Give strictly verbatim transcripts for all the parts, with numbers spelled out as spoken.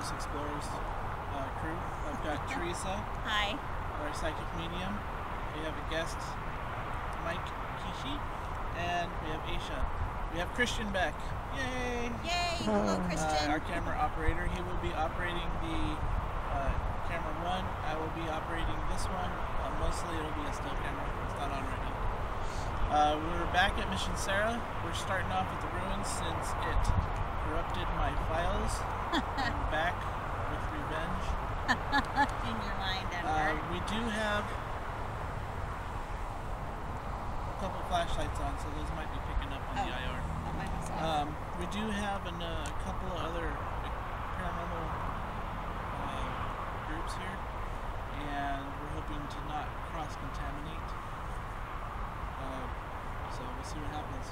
Ghost Explorers uh, crew. I've got Teresa. Hi. Our psychic medium. We have a guest, Mike Kishi, and we have Aisha. We have Christian back. Yay! Yay! Hello, Christian. Uh, our camera operator. He will be operating the uh, camera one. I will be operating this one. Uh, mostly it'll be a still camera. It's not on right now. Uh, we're back at Mission Serra. We're starting off with the ruins since it corrupted my files. I'm back with revenge. In your mind, uh, we do have a couple flashlights on, so those might be picking up on oh, the I R. That might be so. Um, we do have a uh, couple of other paranormal uh, groups here, and we're hoping to not cross-contaminate. Uh, so we'll see what happens.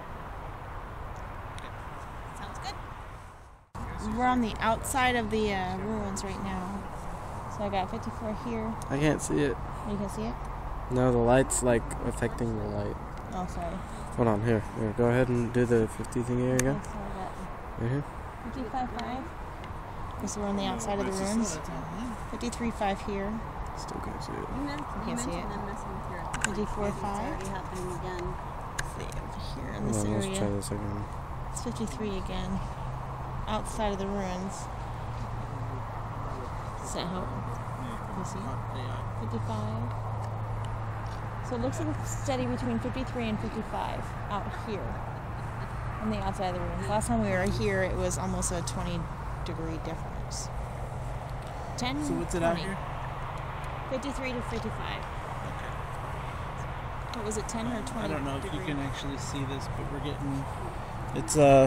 Okay. Sounds good. We're on the outside of the uh, ruins right now. So I got fifty-four here. I can't see it. You can see it? No, the light's like affecting the light. Oh, sorry. Hold on, here. Here, go ahead and do the fifty thingy again. Okay, sorry, that Right here. fifty-five five. So we're on the outside of the ruins. fifty-three five here. Still can't see it. You, meant, you Can't see mentioned it. them messing with your fifty-four It's five. already happening again. See, over here in Hold this on, let's try area. this again. It's fifty-three again. Outside of the ruins. Does that help? You see? fifty-five. So it looks like it's steady between fifty-three and fifty-five out here on the outside of the ruins. Last time we were here, it was almost a twenty degree difference. ten, So what's it out twenty. here? fifty-three to fifty-five. Okay. What was it, ten or twenty? I don't know if degree? you can actually see this, but we're getting. It's uh.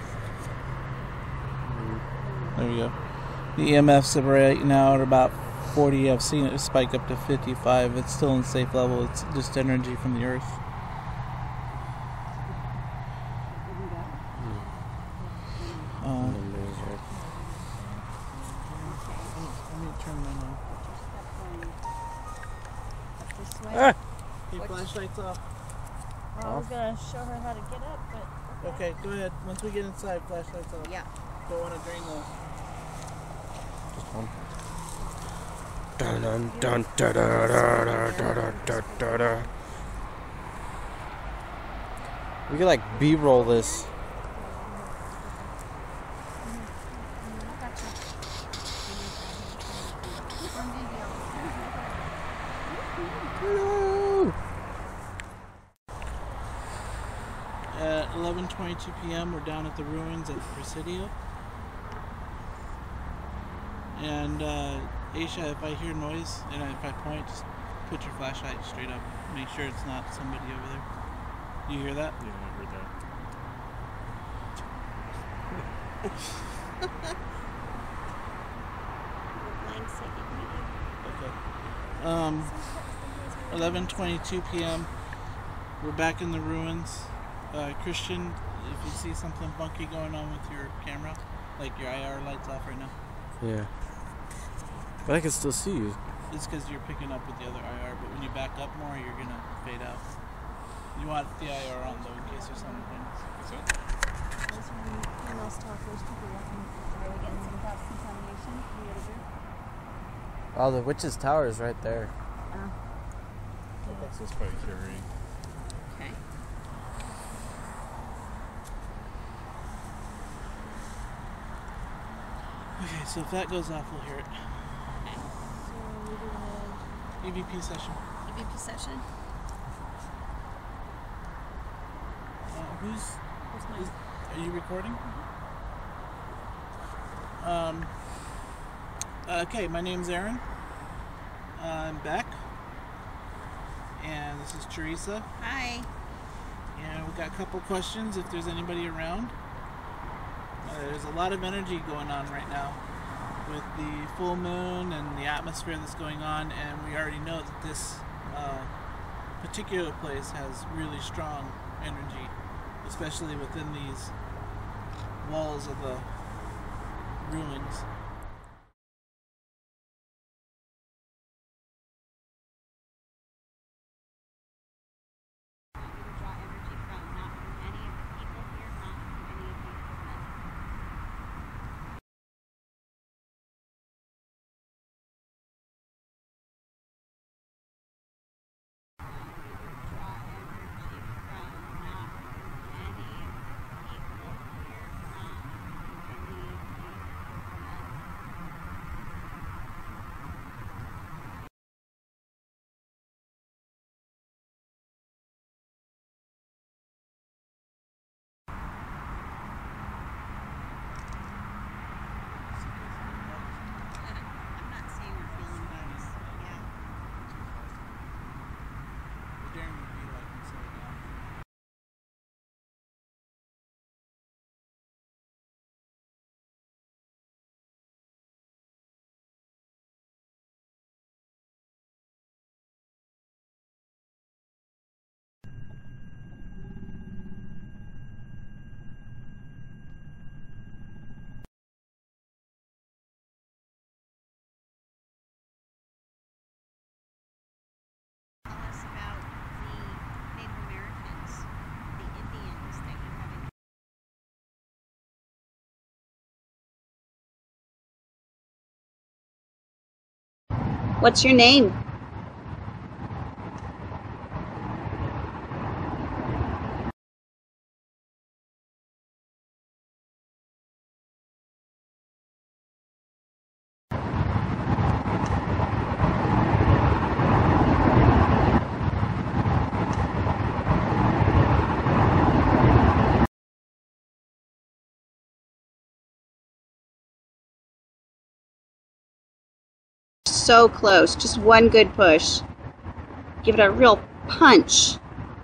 There we go. The E M Fs are right now at about forty. I've seen it spike up to fifty-five. It's still in safe level. It's just energy from the earth. Um, let me turn mine on. This way. Ah! Hey, flashlights off. Well, I was gonna show her how to get up, but Okay, go ahead. Once we get inside, flashlights off. Yeah. Don't want to drain those. Just one. Dun dun dun da da da da da da da da. We could like B-roll this. Woo! At eleven twenty-two p m, we're down at the ruins at the Presidio. And uh, Aisha, if I hear noise and if I point, just put your flashlight straight up. Make sure it's not somebody over there. You hear that? Yeah, I heard that. Playing psychic medium. Okay. Um, eleven twenty-two p m We're back in the ruins. Uh, Christian, if you see something funky going on with your camera, like your I R light's off right now, Yeah. But I can still see you. it's because you're picking up with the other I R. But when you back up more, you're gonna fade out. You want the I R on though, in case there's something. So, Those are female stalkers, people looking to go against some cross contamination. You gotta do. Oh, the witch's tower is right there. Oh. What's this by Terry? Okay. okay, so if that goes off, we'll hear it. okay. So we're doing E V P session. E V P session. Uh, who's? Where's mine? Is, are you recording? Um. Okay, my name's Aaron. Uh, I'm back, and this is Teresa. Hi. And we've got a couple questions if there's anybody around. Uh, there's a lot of energy going on right now with the full moon and the atmosphere that's going on, and we already know that this uh, particular place has really strong energy, especially within these walls of the ruins. What's your name? So close. Just one good push. Give it a real punch.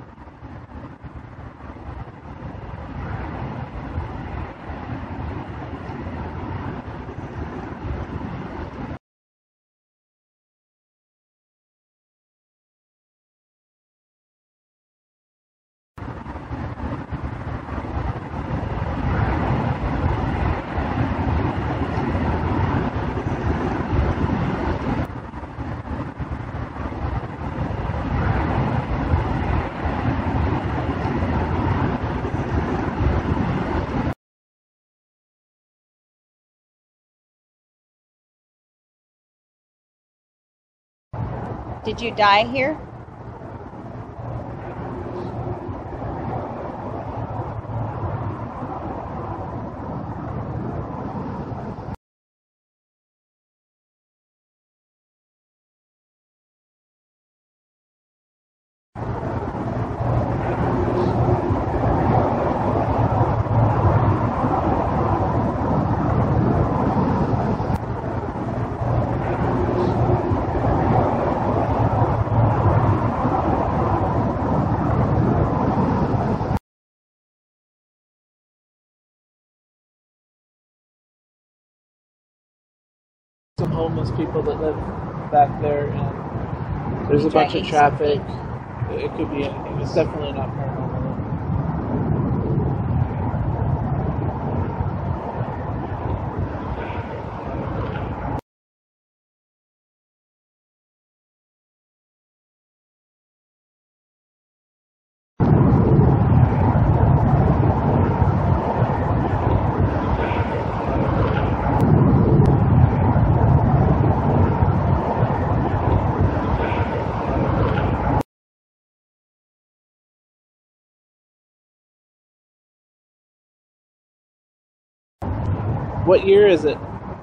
Did you die here? Some homeless people that live back there, and there's a bunch of traffic. It could be anything. It's definitely not paranormal. What year is it?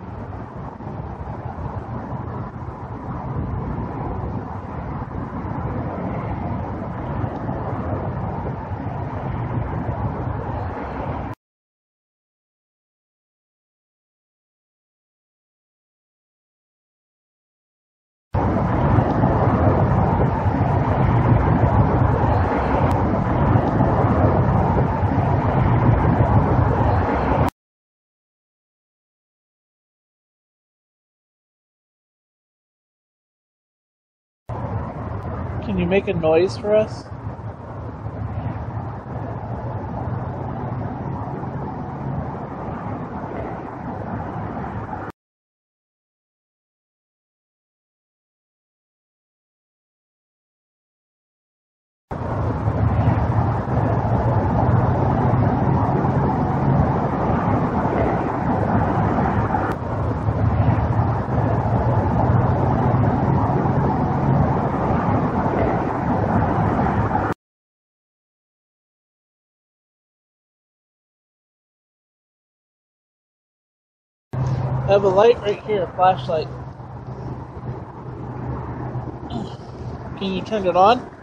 Can you make a noise for us? I have a light right here, a flashlight. Can you turn it on?